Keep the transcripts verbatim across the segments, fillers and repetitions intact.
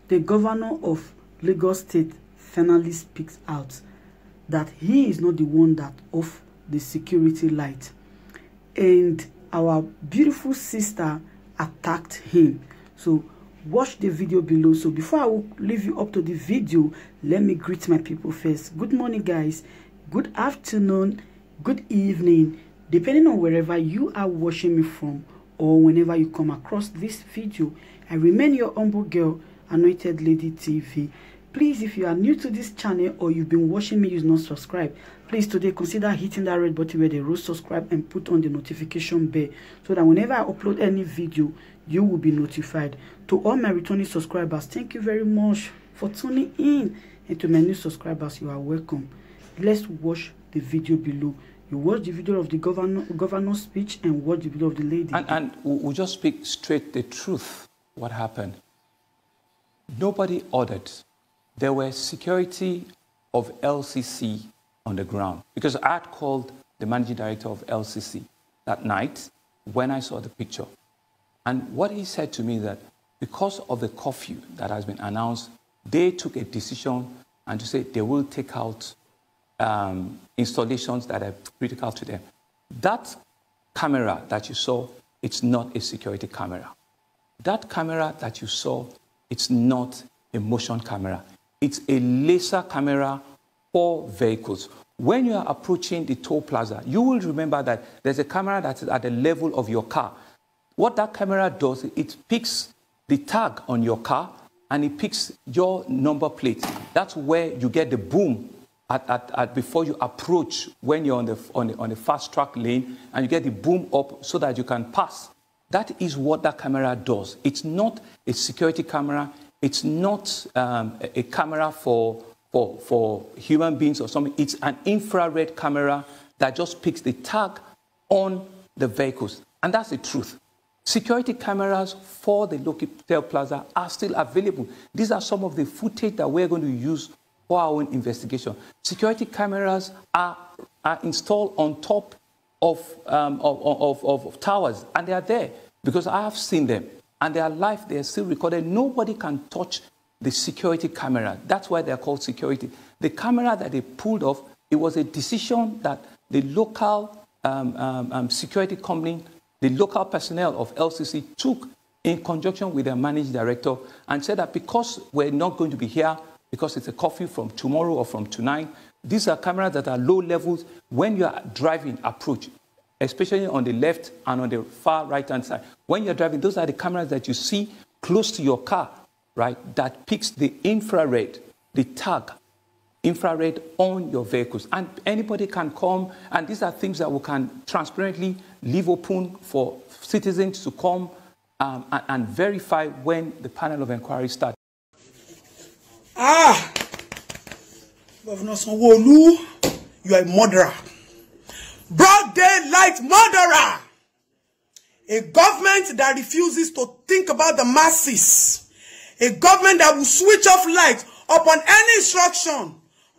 the governor of Lagos State finally speaks out that he is not the one that off the security light, and our beautiful sister attacked him. So watch the video below. So before I will leave you up to the video, let me greet my people first. Good morning, guys. Good afternoon, good evening, depending on wherever you are watching me from, or whenever you come across this video. I remain your humble girl, Anointed Lady T V. Please, if you are new to this channel or you've been watching me, you not subscribe, please today consider hitting that red button where they wrote subscribe and put on the notification bell, so that whenever I upload any video, you will be notified. To all my returning subscribers, thank you very much for tuning in, and to my new subscribers, you are welcome. Let's watch the video below. You watch the video of the governor governor's speech and watch the video of the lady. And, and we'll just speak straight the truth. What happened? Nobody ordered. There were security of L C C on the ground, because I had called the managing director of L C C that night when I saw the picture. And what he said to me that because of the curfew that has been announced, they took a decision and to say they will take out um, installations that are critical to them. That camera that you saw, it's not a security camera. That camera that you saw, it's not a motion camera. It's a laser camera for vehicles. When you are approaching the toll plaza, you will remember that there's a camera that is at the level of your car. What that camera does, it picks the tag on your car and it picks your number plate. That's where you get the boom at, at, at before you approach when you're on the, on, the, on the fast track lane, and you get the boom up so that you can pass. That is what that camera does. It's not a security camera. It's not um, a, a camera for, for, for human beings or something. It's an infrared camera that just picks the tag on the vehicles. And that's the truth. Security cameras for the local toll plaza are still available. These are some of the footage that we're going to use for our own investigation. Security cameras are, are installed on top of, um, of, of, of, of towers, and they are there because I have seen them. And they are live, they are still recorded. Nobody can touch the security camera. That's why they're called security. The camera that they pulled off, it was a decision that the local um, um, um, security company, the local personnel of L C C took in conjunction with their managing director, and said that because we're not going to be here, because it's a curfew from tomorrow or from tonight, these are cameras that are low levels when you are driving approach, especially on the left and on the far right-hand side. When you're driving, those are the cameras that you see close to your car, right, that picks the infrared, the tag, infrared on your vehicles. And anybody can come, and these are things that we can transparently leave open for citizens to come um, and, and verify when the panel of inquiry starts. Ah! Governor Sanwo-Olu, you are a murderer. Broad daylight murderer. A government that refuses to think about the masses. A government that will switch off light upon any instruction.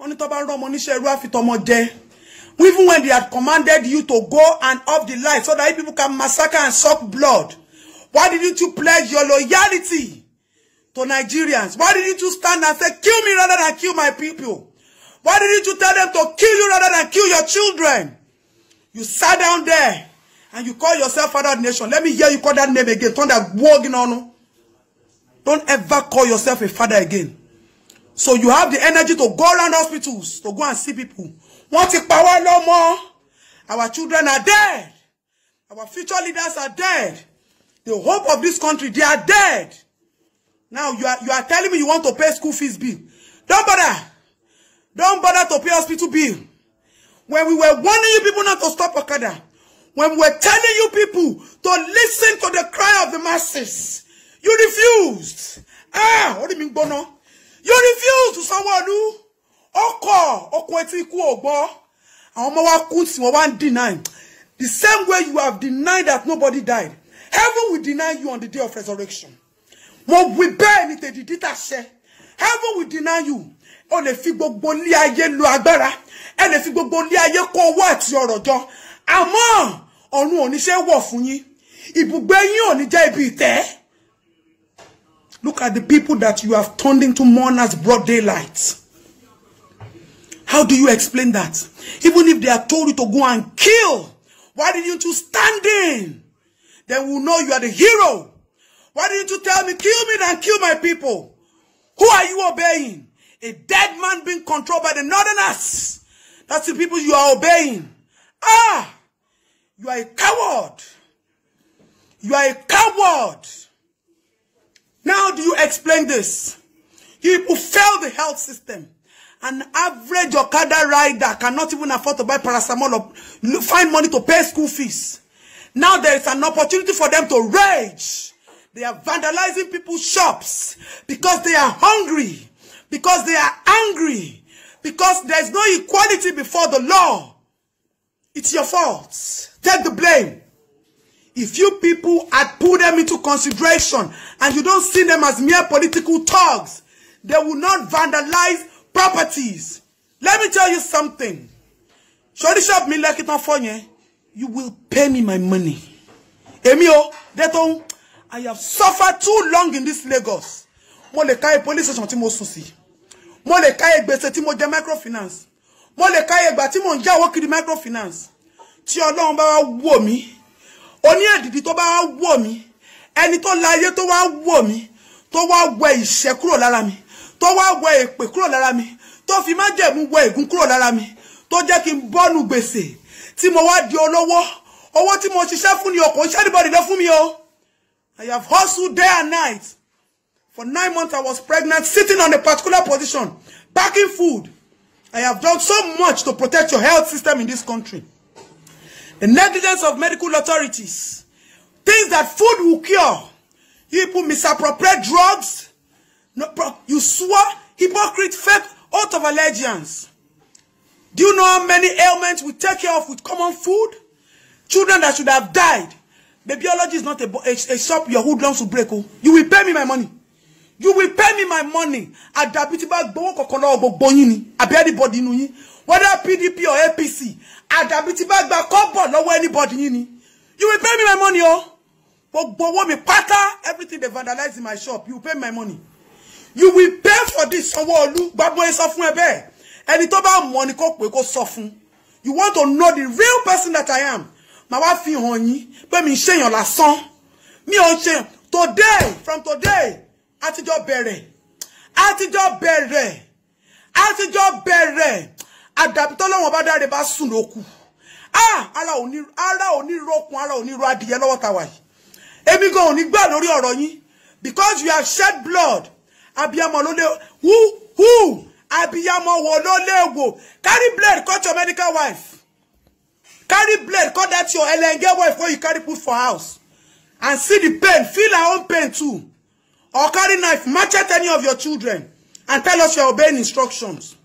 Even when they had commanded you to go and off the light so that people can massacre and suck blood. Why didn't you pledge your loyalty to Nigerians? Why didn't you stand and say, kill me rather than kill my people? Why didn't you tell them to kill you rather than kill your children? You sat down there and you call yourself Father of the Nation. Let me hear you call that name again. Turn that word on. Don't ever call yourself a father again. So you have the energy to go around hospitals, to go and see people. Want it power no more? Our children are dead. Our future leaders are dead. The hope of this country, they are dead. Now you are, you are telling me you want to pay school fees bill. Don't bother. Don't bother to pay hospital bill. When we were warning you people not to stop Okada, when we were telling you people to listen to the cry of the masses, you refused. Ah, what do you mean, Bono? You refused to Sanwo-Olu. Oko, Oko eti ku ogbo. Àwọn ọmọ wa kú tí wọ́n wá deny. The same way you have denied that nobody died, heaven will deny you on the day of resurrection. Mo wí bẹ́ẹ̀ ni tèdìdí tá ṣe. Heaven will deny you. O lè fi gbogbo ilé ayé lo agbára. Ẹ lè fi gbogbo ilé ayé kó owó àti ọrọ̀ jọ. Àmọ́ ọ̀run ò ní ṣe wọ̀ fún yín. Ibùgbé yín ò ní jẹ́ ibi ìtẹ́. Look at the people that you have turned into mourners broad daylight. How do you explain that? Even if they are told you to go and kill, why didn't you stand in? Then we'll know you are the hero. Why didn't you tell me, kill me than kill my people? Who are you obeying? A dead man being controlled by the northerners. That's the people you are obeying. Ah! You are a coward. You are a coward. Now do you explain this? You people fail the health system. An average Okada rider cannot even afford to buy paracetamol or find money to pay school fees. Now there is an opportunity for them to rage. They are vandalizing people's shops because they are hungry, because they are angry, because there is no equality before the law. It's your fault. Take the blame. If you people had put them into consideration and you don't see them as mere political thugs, they will not vandalize properties. Let me tell you something. Shorty shop me like it on phone. You will pay me my money. Emio, Deton, I have suffered too long in this Lagos. Mo le kai police station tí mo sùn sí. Mo le kai gbèsè tí mo jẹ microfinance. Mo le kai egba tí mo nja wo kiri microfinance. Tí Ọlọ́run bá wá wò mí. Oni edidi tó bá wá wò mí. Ẹni tó láyé tó wá wò mí. Tó wá wẹ ìṣẹ́ kúrò lára mi. Tó wá wẹ èpè kúrò lára mi. Tó fi májẹ̀mú wẹ ègún kúrò lára mi. Tó jẹ́ kí n bọ́nu gbèsè. Tí mo wá di olówó. Owó tí mo ṣiṣẹ́ fún ni o kò ṣe anybody lọ fún mi o. I have hustled day and night. For nine months I was pregnant, sitting on a particular position, packing food. I have done so much to protect your health system in this country. The negligence of medical authorities. Things that food will cure. You people misappropriate drugs. No, you swore hypocrite fake oath of allegiance. Do you know how many ailments we take care of with common food? Children that should have died. Babyology is not a, a, a shop your hoodlums will break. Oh. You will pay me my money. You will pay me my money. Adabiti ba gbowo kokolo gbogbo yin ni. Abi anybody nu yin. Whether P D P or A P C. Adabiti ba gba kobo lọ́wọ́ anybody yin ni. You will pay me my money, oh. Gbogbo mi pata, everything they vandalize in my shop. You will pay my money. You will pay for this. Sanwo-Olu, gbagbo e sọ fún ẹ bẹ́ẹ̀. Ẹni tó bá mọ̀ ni kó pé kó sọ fún. You want to know the real person that I am. Ma wá fi hàn yín pé mi ṣe yan lásán. Mi ò ṣe today, from today, àtijọ́ bẹ̀rẹ̀. Àtijọ́ bẹ̀rẹ̀. Àtijọ́ bẹ̀rẹ̀. Àdàbí t'Ọlọ́run bá dáre bá sùn lókù. Ah, ara ò ní ara ò ní rokun, ara ò ní ro adìyẹ lọ́wọ́ ta wà yìí. Èmi gan ò ní gbà lórí ọ̀rọ̀ yín because you have shed blood. Abiyamọ ló lé who who Abiyamọ wo ló lé wo. Carry blade cut your medical wife. Carry blade, cut that your elenge wife before you carry put for house. And see the pain, feel our own pain too. Or carry knife, machete any of your children. And tell us you're obeying instructions.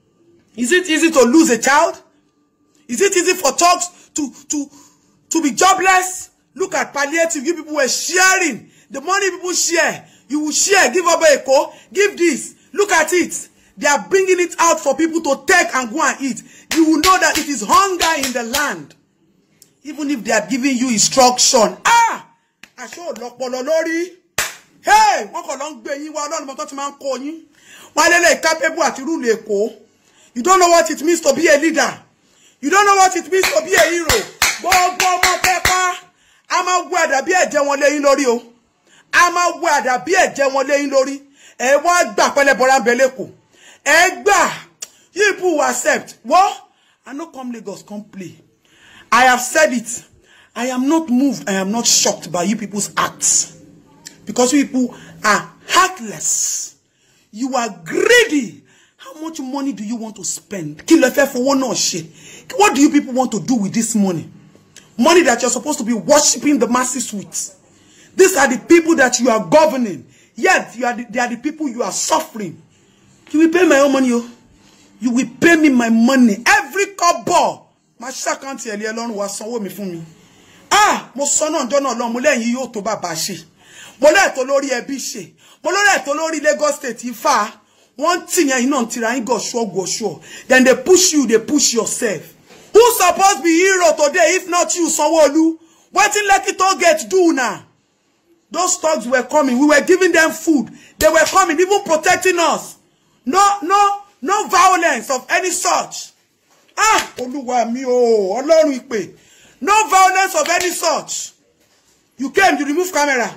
Is it easy to lose a child? Is it easy for thugs to, to, to be jobless? Look at palliative, you people were sharing. The money people share, you will share, give up a co, give this. Look at it. They are bringing it out for people to take and go and eat. You will know that it is hunger in the land. Even if they are giving you instruction. Ah! I show lopolo lori. Hey! Wọ́n kàn lọ ń gbé yín wá Ọlọ́run mọ̀ tó ti máa ń kọ́ yín. Wọ́n lele capable àti rule Èkó. You don't know what it means to be a leader. You don't know what it means to be a hero. Gbogbo ọmọ pẹ́pá. A máa wọ àdàbí ẹ̀jẹ̀ wọn lé yín lórí o. A máa wọ àdàbí ẹ̀jẹ̀ wọn lé yín lórí. Ẹ wá gbà pẹ̀lẹ́ bora nbe l'Èkó. Egba, you people will accept. What? I no come Lagos, come play. I have said it. I am not moved. I am not shocked by you people's acts. Because you people are heartless. You are greedy. How much money do you want to spend? Kill for one or shit. What do you people want to do with this money? Money that you're supposed to be worshipping the masses with. These are the people that you are governing. Yet, you are the, they are the people you are suffering. You will pay my own money, yo. You will pay me my money. Every kobo. My account here alone was sanwó mi fún mi. Ah, mo sọ náà ńjọ́ náà lọ mo lẹ́yìn yóò tó bàbá ṣe. Mo le to lórí ẹbí ṣe. Mo le to lórí Lagos State Ifá. One thing you know tira yin go sure go sure. Then they push you, they push yourself. Who supposed to be hero today if not you, Sanwo-Olu? What in Lekki toll gate do now? Those thugs were coming. We were giving them food. They were coming, even protecting us. No, no, no violence of any such. Ah, Olúwa mi o, Ọlọ́run ìpè. No violence of any such. You came, you remove camera.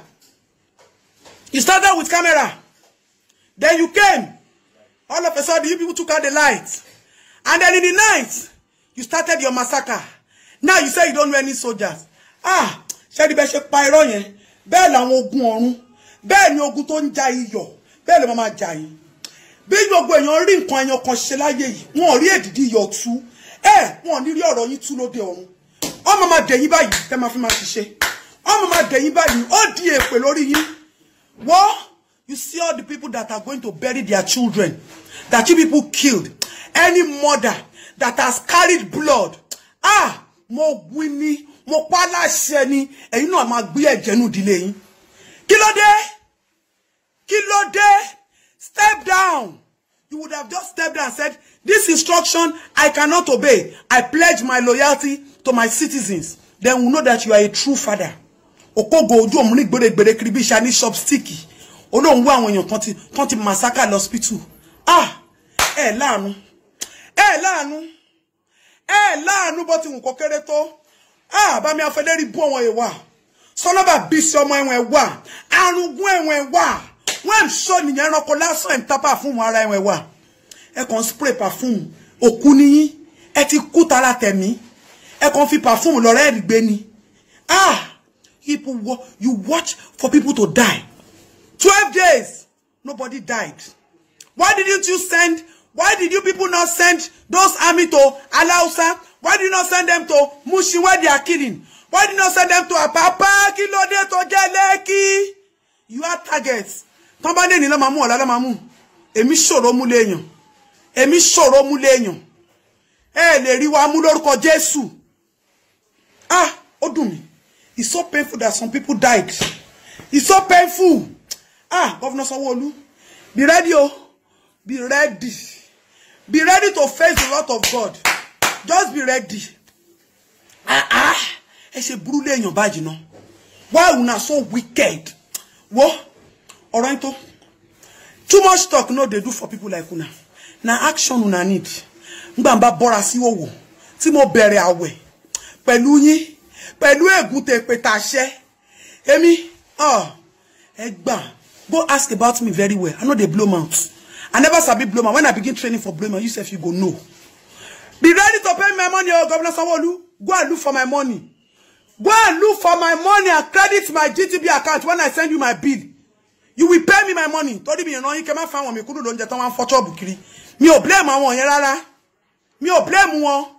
You started with camera. Then you came. All of a sudden, you people took out the lights. And then in the night, you started your massacre. Now you say you don't know any soldiers. Ah, ṣé di bẹ́ ṣe pa irọ́ yẹn. Bẹ́ẹ̀ làwọn ogun ọ̀run. Bẹ́ẹ̀ ni ogun tó ń ja iyọ̀. Bẹ́ẹ̀ ló máa jà yín. Bí gbogbo èèyàn rí nǹkan ẹyọ kan ṣe láyé yìí, wọn ò rí èdìdí iyọ̀ tú. Eh, wọn ò ní rí ọ̀rọ̀ yín tú lóde ọ̀run. Ọmọ máa dẹ̀yìn báyìí, tẹ́ máa fi máa ṣiṣẹ́. Ọmọ máa dẹ̀yìn báyìí, ó di èpè lórí yín. What? You see all the people that are going to bury their children, that you people killed. Any mother that has carried blood. Ah, mo gwini, mo pa láṣẹ ni, ẹ̀yin náà máa gbé ẹ̀jẹ̀ nù ìdílé yín. Kí ló dé? Kí ló dé? Step down. You would have just stepped down and said, this instruction I cannot obey. I pledge my loyalty to my citizens. Then we know that you are a true father. Okogo ojú omuni gbere gbere kiri bí shani shop sticky. Olóhùn wá àwọn èèyàn kan ti kan ti massacre hospital. Ah, ẹ láàánú. Ẹ láàánú. Ẹ láàánú bó ti wù kó kéré tó. Ah, bá mi afẹ́dẹ́rì bú àwọn èèwà. Sọ́nọ́bà bí sí ọmọ ẹ̀wọ̀n ẹ̀wà. Arúgún ẹ̀wọ̀n ẹ̀wà. Wọ́n ṣọ́ nìyẹn ẹranko lásán ẹ̀ ń ta perfume ara ẹ̀wọ̀n ẹ̀wà. Ẹ kàn spray perfume. Òkú níyín. Ẹ ti kú tara tẹ̀mí. Ẹ kàn fi perfume lọ́rẹ́ ẹ̀rì gbé ni. Ah, people, you watch for people to die. Twelve days, nobody died. Why didn't you send, why did you people not send those army to Alausa? Why did you not send them to Mushin where they are killing? Why did you not send them to Apapa, Kilode, to Jeleki? You are targets. Tambane ni la mamu, ala la mamu. Emi soro mu leyan. Emi soro mu leyan. Eh, le ri wa mu lórúkọ Jésù. Ah, ó dùn mí. It's so painful that some people died. It's so painful. Ah, Governor Sanwo-Olu, be ready, oh. Be ready. Be ready to face the wrath of God. Just be ready. Ah, ah. Ẹ ṣe burú léèyàn báyìí náà. Why una so wicked? What? Alright, oh. Too much talk no they do for people like una. Now action una need. Ngbamba bora sí owo. Tí mo bẹ̀rẹ̀ àwẹ̀. Pẹ̀lú yín. Pẹ̀lú ègúté pétaṣẹ́. Èmi, ah, ẹ gbà. Go ask about me very well. I know they blow mouth. I never sabi blow mouth. When I begin training for blow mouth, you say if you go no. Be ready to pay my money, oh Governor Sanwo-Olu. Go and look for my money. Go and look for my money and credit my G T B account when I send you my bill. You will pay me my money. Told me you know you cannot find one. Me kudu don't get one for trouble kiri. Me o blame àwọn yẹn rárá. Me o blame wọn.